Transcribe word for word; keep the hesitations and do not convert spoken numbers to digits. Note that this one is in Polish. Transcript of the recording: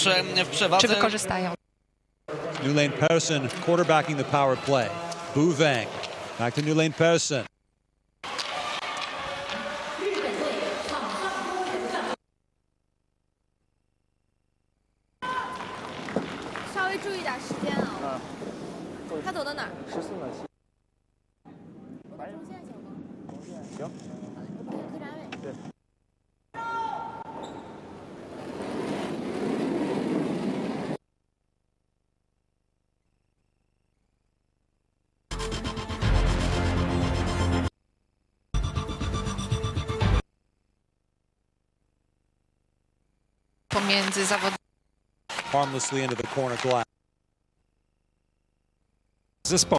w przewadze. Czy wykorzystają? New Lane Persson quarterbacking the power play. Buvang back to New Lane Persson. 稍微注意点时间啊。他走到哪儿？十四秒七。我中线行吗？中线行。我客站位。对。 Pomiędzy zawodnikami. Harmlessly into the corner glass. Zespołu.